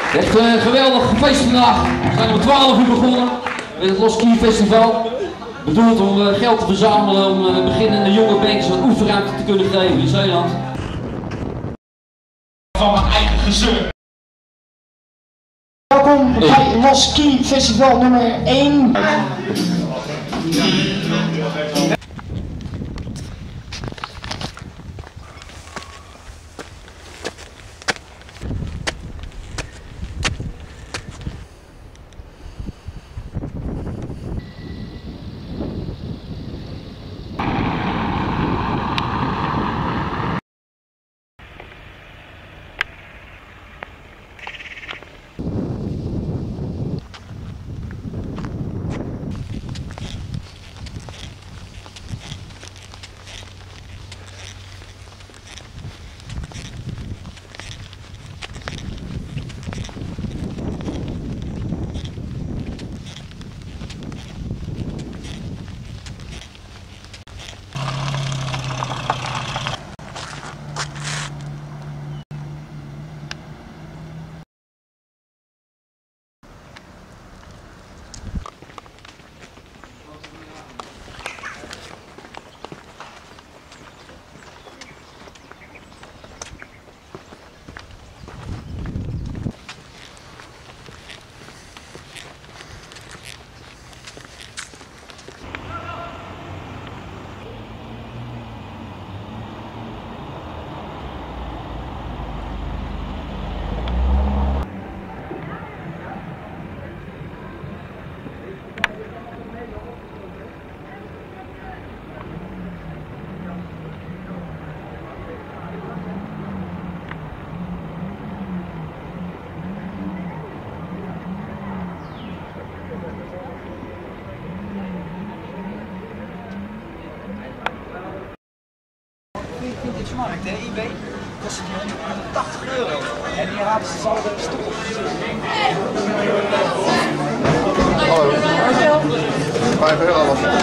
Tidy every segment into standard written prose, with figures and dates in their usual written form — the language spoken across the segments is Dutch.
Echt een geweldig feest vandaag. We zijn om 12 uur begonnen met het Lost Key Festival. Bedoeld om geld te verzamelen om beginnende jonge bands wat oefenruimte te kunnen geven in Zeeland. Van mijn eigen gezeur. Welkom bij Lost Key Festival nummer 1. Vintage markt, hè, eBay, kostte die 180 euro. En hier hadden ze al een stuk op. Hallo. 5 euro was het.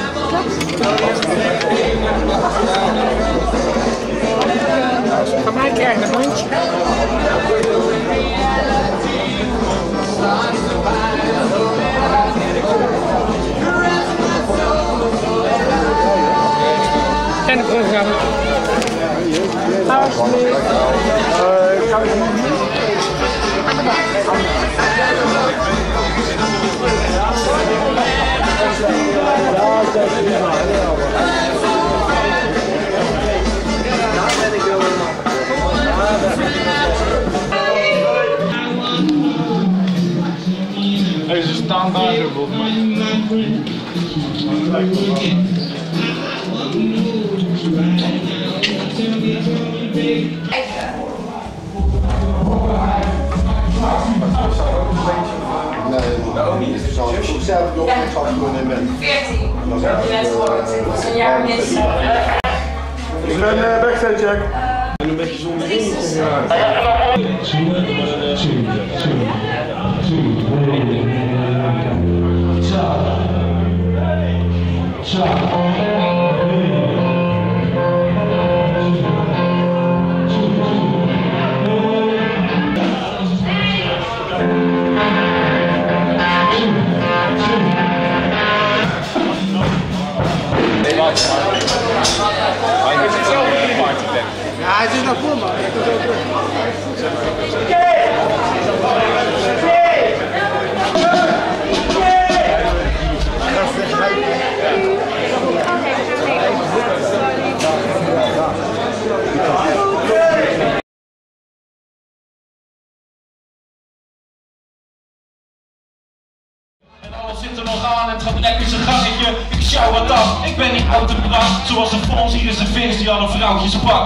Van mij krijg je een mondje. En een programma. Alsjeblieft. Ze staan daar volgens mij. Ik zelf nog ik zal gewoon in ben. 14. Dat is een jaar mis. Ik ben backstage check. En een beetje zonder dingetje Ja, het is nog goed, man. En alles zit er nog aan en het gaat lekker zijn gangetje. Ik sjouw wat af, ik ben niet oud en brak. Zoals de Fons, hier is een Vince die al een vrouwtje sprak.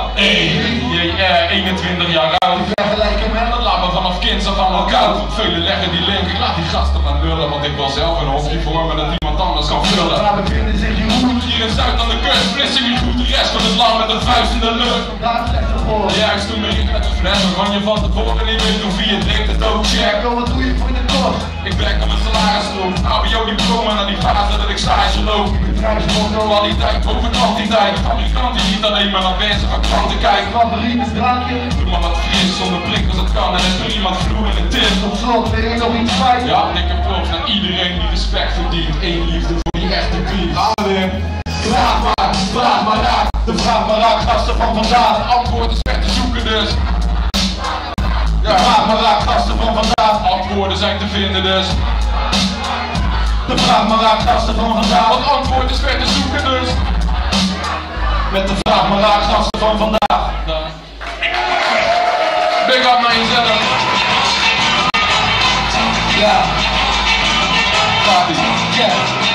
21 jaar oud. Ik vergelijk hem en dat laat me vanaf kind af aan al koud. Velen leggen die link, ik laat die gasten maar lullen. Want ik wil zelf een hofje vormen dat iemand anders kan vullen. Waar bevinden zich die hoeders hier in Zuid aan de kust? Splitsen niet goed de rest van het land met een vuist in de lucht. Juist toen ben ik met de fles, dan kan je van tevoren niet meer doen wie je drinkt het ook check. Wat doe je voor de kost? Ik werk op een salarisloop, HBO-diploma naar die fase dat ik stage loop. Kwaliteit boven kwantiteit. Fabrikant die niet alleen maar naar mensen van klanten kijkt. Fabriek is drankje. Doe maar wat vrienden. is. Zonder blinkers dat kan en er iemand vloer in het tint. Tot slot, wil je nog iets kwijt? Ja, dikke props naar iedereen die respect verdient. Eén liefde voor die echte beat. Alweer. Vraag maar raak. De vraag maar raak, gasten van vandaag. Het antwoord is weg te zoeken dus. Ja, vraag maar raak, gasten van vandaag. Antwoorden zijn te vinden dus. De vraag maar raak, gasten van vandaag. Het antwoord is ver te zoeken dus. Met de vraag maar raak, gasten van vandaag. Big up naar jezelf. Ja. Gaat-ie. Yeah.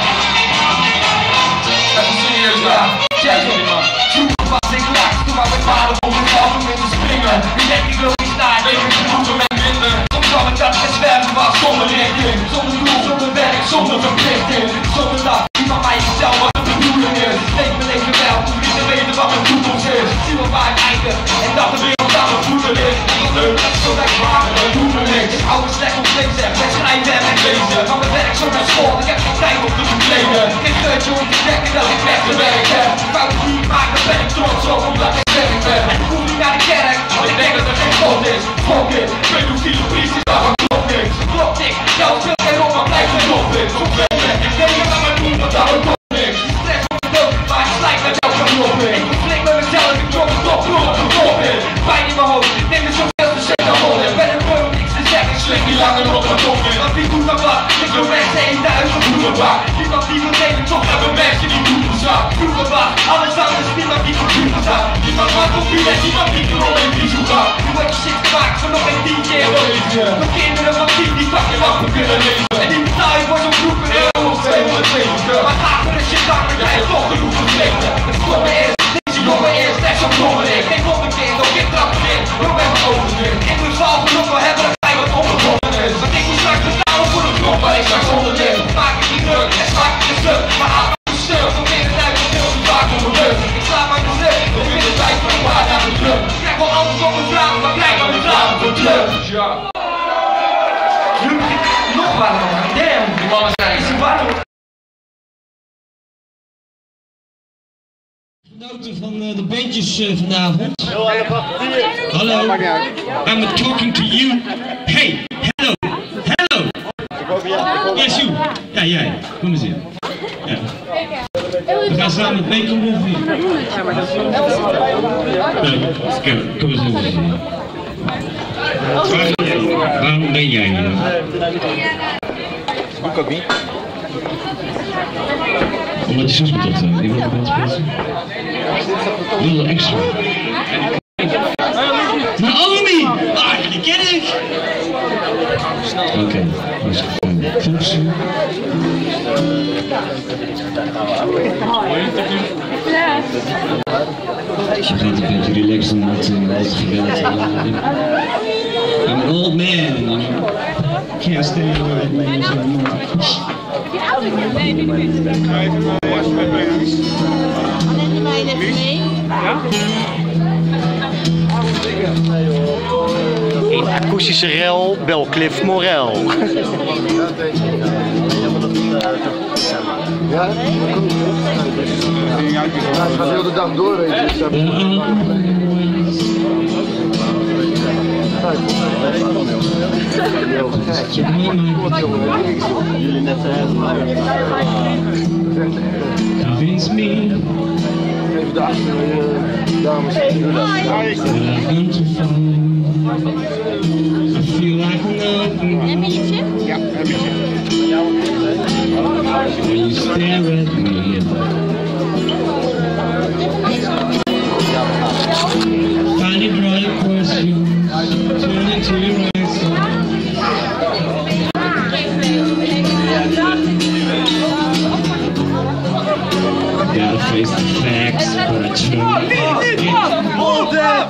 Even serieus nou. Check it man. Vroeger was ik laks, toen wou ik vader om mezelf om in te springen. Nu denk ik wil niet naar, ik wil vroeger met minder. Soms kwam ik dat ik het zwerven was zonder richting. Zonder doel, zonder werk, zonder verplichting. Zonder dat iemand mij vertelt wat de bedoeling is. Leef mijn leven wel, toen niet te weten wat mijn toekomst is. Zie wat waar ik eindig en dat de wereld aan mijn voeten ligt. Leuk, zo lekker maken, dat doet me niks. Ik hou me slecht op lezen, met schrijven en met lezen. Van mijn werk zo naar school, ik heb geen tijd om te verkleden. Geen geurtje om te dekken dat ik echt gewerkt heb. Fouten die ik maak, daar ben ik trots op, omdat ik sterk ben. En ik hoef niet naar de kerk, want ik denk dat er geen God is. Fuck it, pedofiele priesters, daarvan klopt niks. Klopt niks, zelfs veel geen rol, maar blijft een dop is. Op weg, ik denk dat aan mijn doen, want daar wordt klopt niks. Stress op de dood, maar ik slijk met jou kan kloppen. Ik conflict met mezelf, ik klop het op, klop in. Pijn in mijn hoofd, ik neem er zoveel te shit aan rollen. Ben een bro, niks te zeggen, ik slik niet langer op mijn top in. Want wie doet dat wat? Ik wil mensen in thuis of bloemenbak. Niemand die wil nemen, toch hebben mensen die bloemen zak. Bloemenbak, alles anders, niemand die voor bloemen zak. Niemand maakt koffie en niemand die rol in die zoek gaat. Nu word je shit gemaakt voor nog een 10 keer leven. Nog kinderen van 10 die fucking wachten kunnen leven. En die betaal je voor zo'n groep euro of 207. Maar ga voor een shit dag, maar jij hebt toch genoeg gevreten. Het stomme is, deze jongen is net zo'n dommerik. Geen wonderkind, ook geen trapperin, nog met mijn ogen weer. Ik moet val genoeg wel hebben dat hij wat onbegonnen is. Want ik moet straks betalen voor de grond waar ik straks onder lig. Maak het niet druk en smaak het de stuk, maar haal me stil. Probeer het uit te veel te vaak op mijn rug. Ik sla maar de druk, ik vind het tijd voor een paar naar de club. Ik krijg wel antwoord op een vraag, maar krijg dan een vraag op een terug. Ja. Nog warmer, damn. Die mannen zijn is het warm. Genoten van de bandjes vanavond. Hallo, I'm talking to you. Hey, hello, hello. Yes, you. Ja, jij. Kom eens in. Ja. We gaan samen meekomen of niet? Kom eens in. Waarom ben jij hier? Doe ik niet. Omdat je zus betocht zijn. Die wil de band spelen. Wil er extra. Naomi! Ah, die ken ik! Oké, dat is goed. Je gaat een beetje relaxen en wat geweld. I'm an old man. Can't stay away from me anymore. Nee, nu niet. Alleen die meiden even mee. In akoestische rel, bel Cliff Morel. Ja? Hij gaat heel de dag door, weet je. Jullie net convince me. Even de dames. I feel like nothing. Heb je liefje? Ja, heb je. When you stare at me. Tiny bright questions turn into your eyes. Gotta face the facts, but I try. Hold them!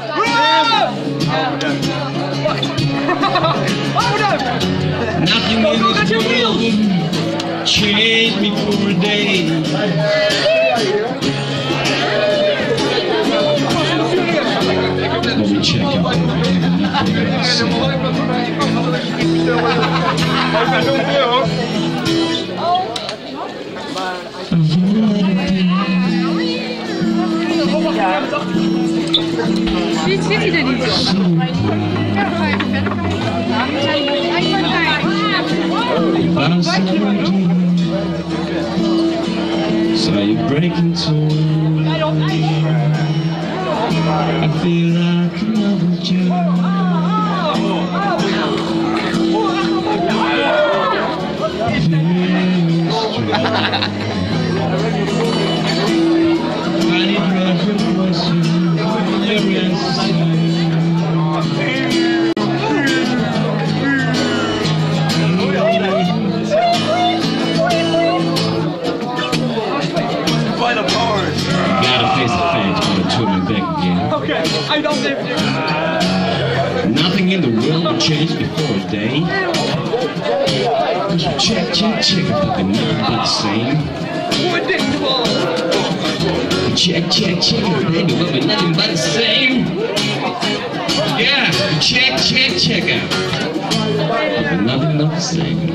Nothing in this world would change me for a day. Let me check out. Ziet hij er niet? Ja, dan ga je even verder kijken. Ja, we zijn eigenlijk saw you breaking too. I feel like another Joe. Nothing in the world will change before a day. Check, check, check, but they're nothing but the same. Check, check, check, but they're nothing but the same. Yeah, check, check, check out. But they're nothing but the same.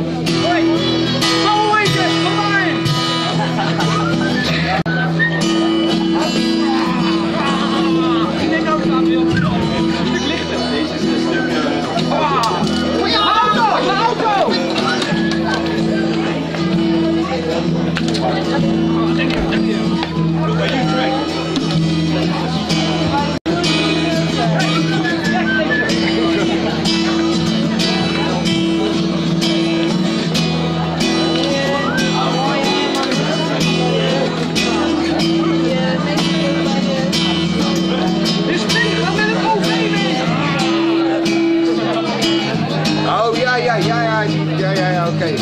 oké.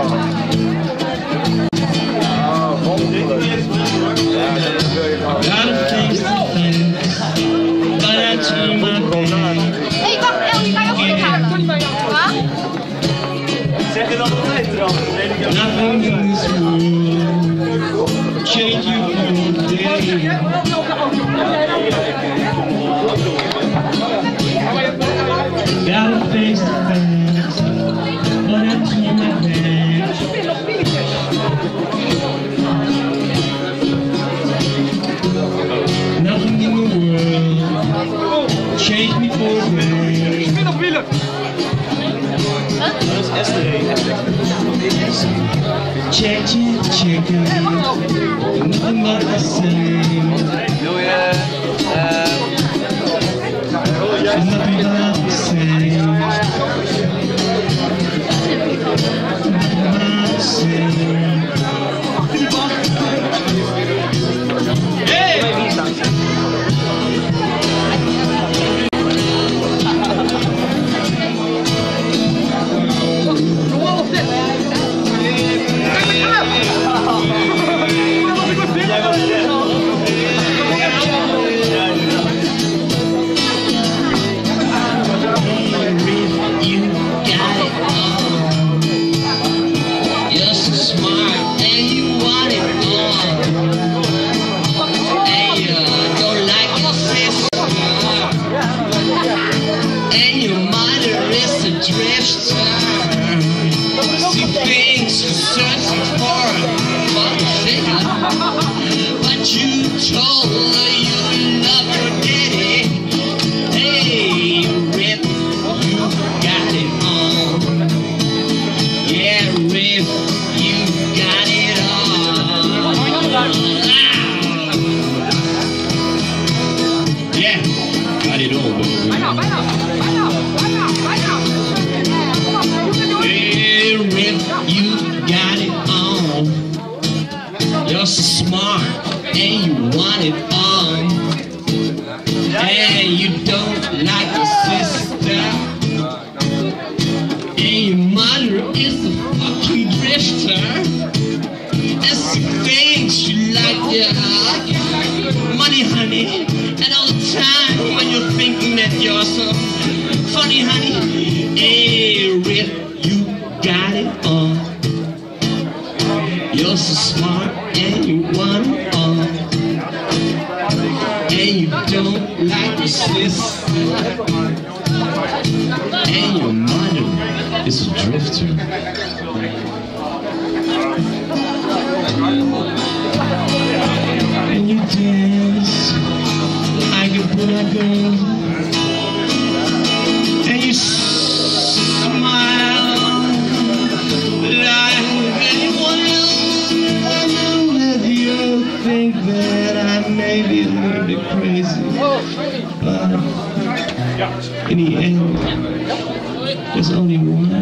Hé, wacht, Ellie, ga je ook weer gaan? Wat? Zeg je dan altijd eraf? Nothing in this world change you from day. Gotta face the facts, but I turn my back. Nothing in the world change me for a day. Check, check, check it. Nothing but the same. Nothing but the same. Hey! But you told her you love your daddy. Hey, Rip, you got it on. Yeah, Rip, you got it on. Yeah, got it on, baby. Hey, Rip, you got it on. You're so smart, and you want it on. And you don't like your sister. And your mother is a fucking drifter. And she thinks you like your money, honey. And all the time when you're thinking that you're so funny, honey. Hey, Rip, you got it on. You're so smart and you want it all. And you don't like your sister. And your mother is a drifter. And you dance like a black girl. In the end, there's only one.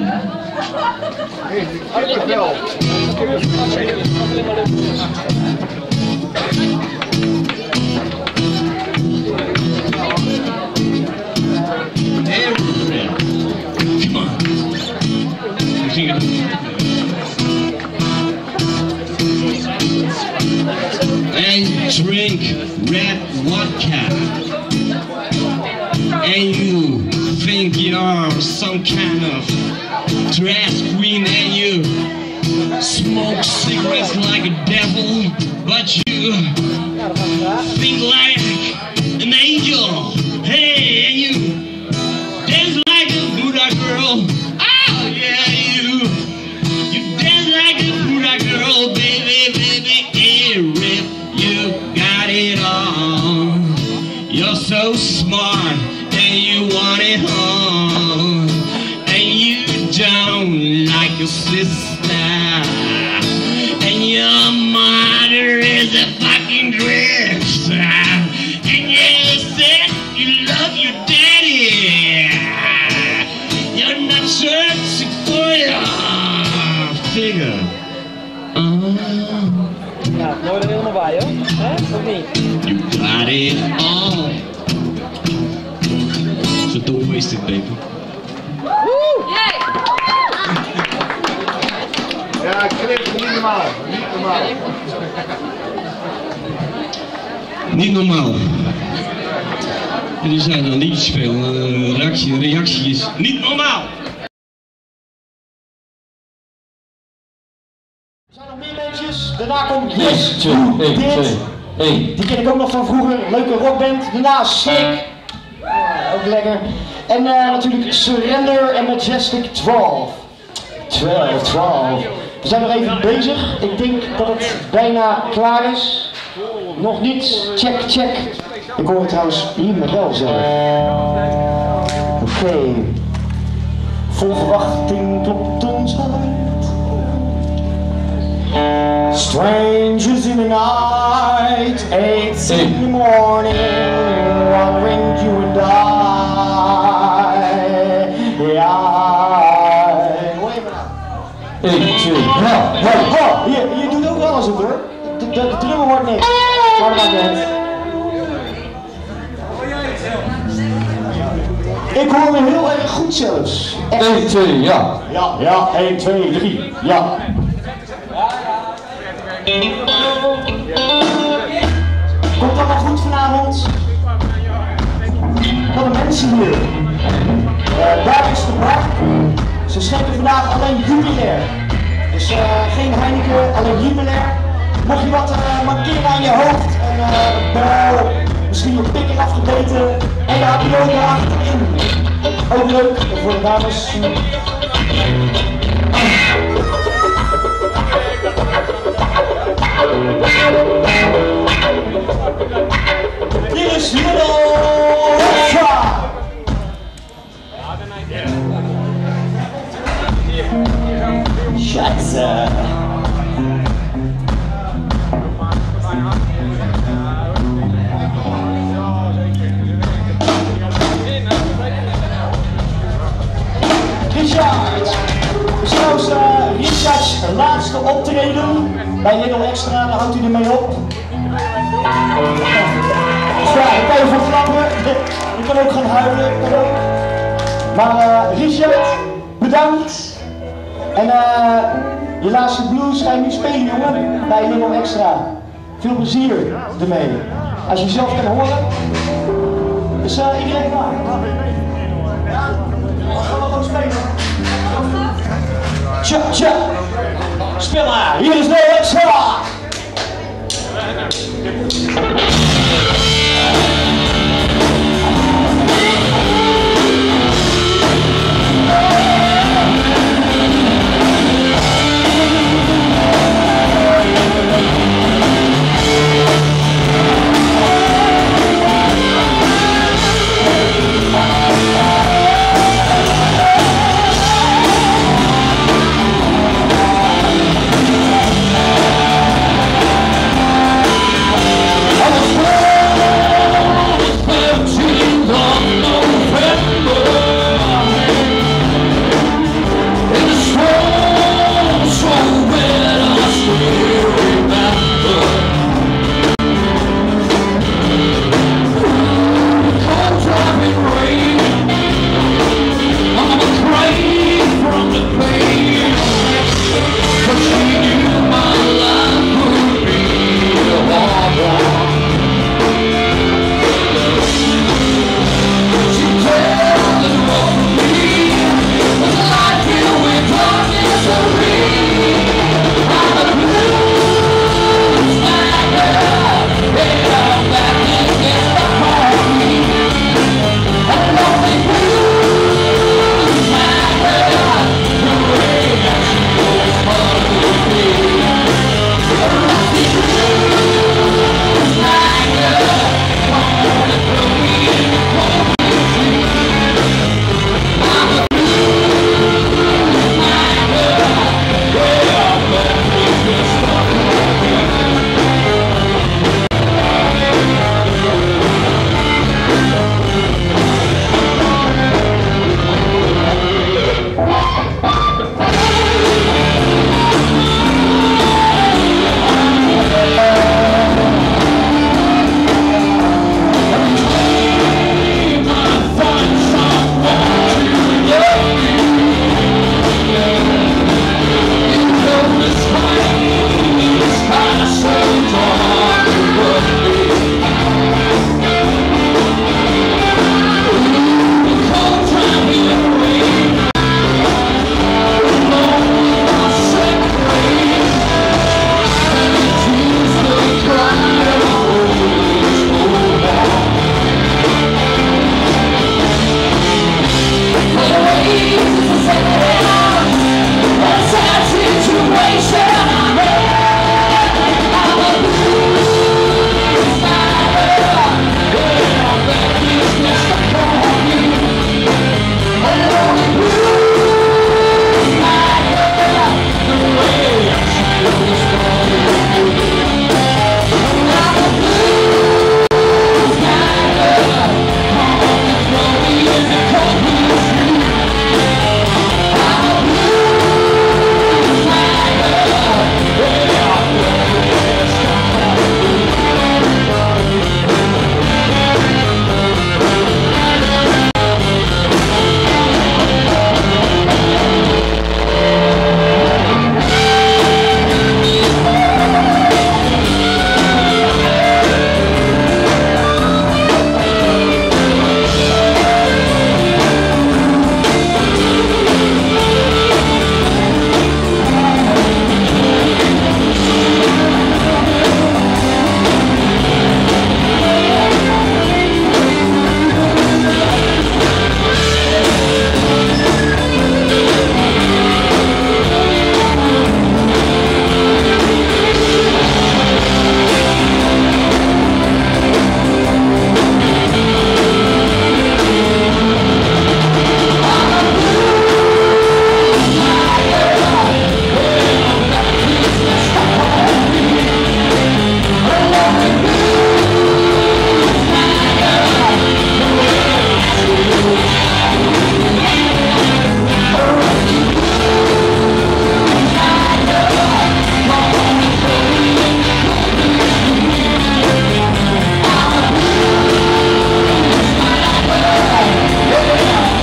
Come on. And drink red vodka. And you think you're some kind of dress queen, and you smoke cigarettes like a devil, but you think like an angel. Hey, and you dance like a Buddha girl. Oh yeah, you dance like a Buddha girl, baby, baby. If you got it all, you're so smart and you want it all, and you don't like your sister, and your mother is a fucking drifter, and you said you love your daddy. You're not searching for your figure. Ja, mooi er helemaal bij, hoor. Hè? Of niet? You got it all. So don't waste it, baby. Ja, Cliff, niet normaal. Niet normaal. Niet normaal. Jullie zijn een liedje spelen, reactie is niet normaal. Er zijn nog meer bandjes. Daarna komt Yes to Dit. Die ken ik ook nog van vroeger. Leuke rockband. Daarna Slick. Ook lekker. En natuurlijk Surrender en Majestic 12. 12. We zijn nog even bezig. Ik denk dat het bijna klaar is. Nog niet. Check. Ik hoor het trouwens hier met wel zelf. Oké. Vol verwachting klopt ons hart. Strangers in the night, 8 in the morning, wondering you and I. Je doet ook wel eens het hoor. De drummer hoort niks. Maar dat maakt niet. Ik hoor me heel erg goed zelfs. 1, 2, ja. Ja, 1, 2, 3, ja. Komt allemaal goed vanavond? Wat een mensen hier. Daar is de bar. Ze schenken vandaag alleen jubilair. Dus geen Heineken, alleen jubilair. Mocht je wat markeren aan je hoofd, een bel, misschien je pik eraf gebeten en je HBO erachterin. Ook leuk voor de dames. Hier is Little Extra! Schatze! Richard! Trouwens, Richards laatste optreden bij Little Extra, daar houdt hij ermee op. Ja, ik kan je verklappen, je kan ook gaan huilen, kan ook. Maar Richard, bedankt. En je laatste blues ga je nu spelen, jongen, bij Little Extra. Veel plezier ermee. Als je zelf kan horen, is iedereen klaar. Ja, dan gaan we gewoon spelen. Tja, speel maar, hier is Little Extra!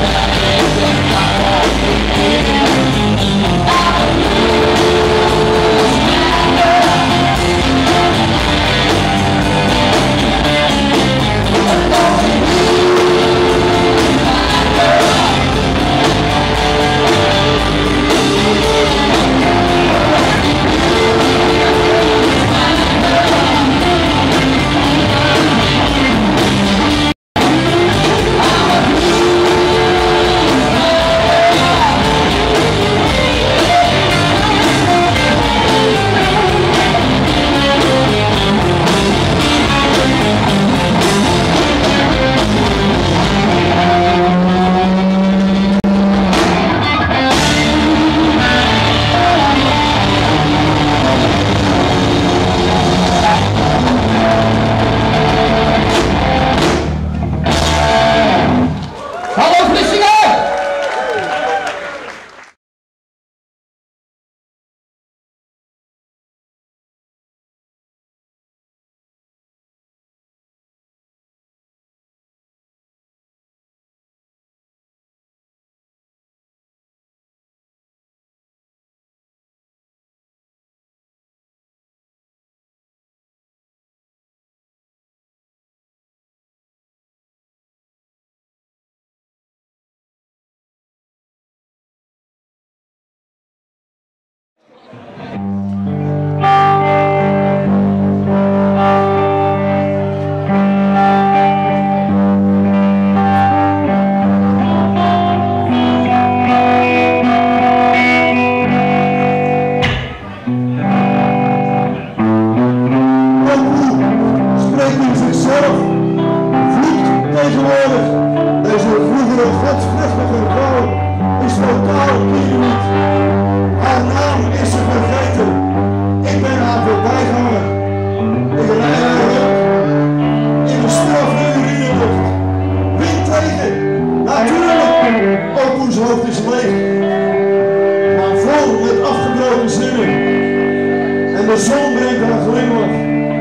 de zon brengt een glimlach.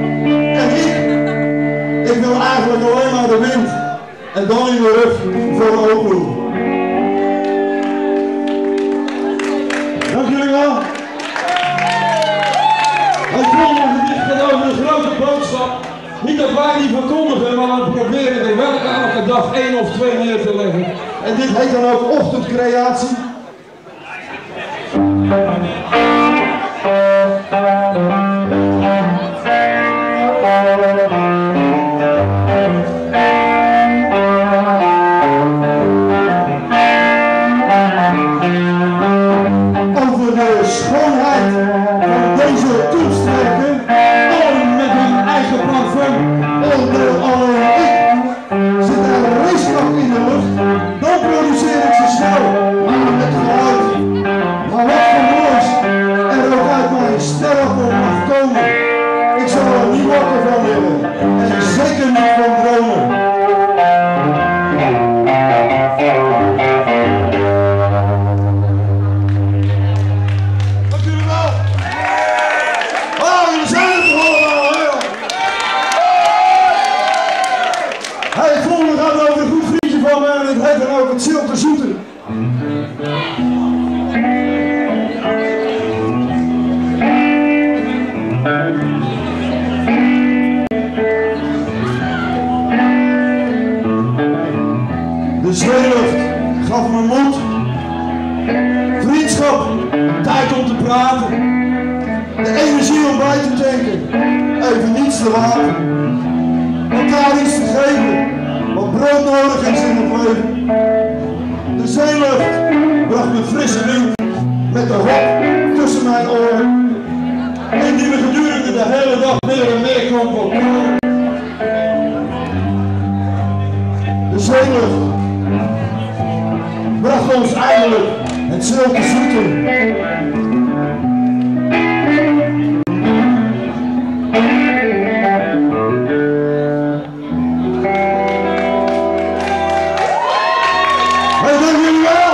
En ik wil eigenlijk alleen maar de wind. En dan in de rug voor de oproep. Dank jullie wel. Het volgende gedicht gaat over een grote boodschap. Niet dat wij die verkondigen, maar we proberen er wel elke dag 1 of 2 neer te leggen. En dit heet dan ook ochtendcreatie. Over de schoonheid van deze toestreken, allen met hun eigen parfum, oordeel alleen ik. Zit er een racekracht in de lucht, dan produceer ik ze snel, maar met geluid. Maar wat voor moois er ook uit mijn sterrenpop mag komen, ik zal er niet wakker van willen en zeker niet van dromen. Dank jullie wel. Oh, jullie zijn er toch allemaal, hè? Hey, het volgende gaat over een goed vriendje van me en het heet dan ook het Zilte Zoete. De zeelucht gaf me moed, vriendschap, tijd om te praten, de energie om bij te tanken, even niets te laten, elkaar iets te geven, wat brood nodig is in het leven. De zeelucht bracht me frisse wind met de hop tussen mijn oren en die me gedurende de hele dag meer en meer kwam voorkomen. De zeelucht bracht ons eindelijk het Zilte Zoete. Hey, dank jullie wel!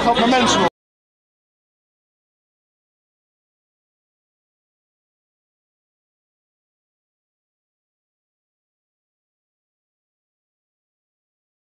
gaat naar mensen.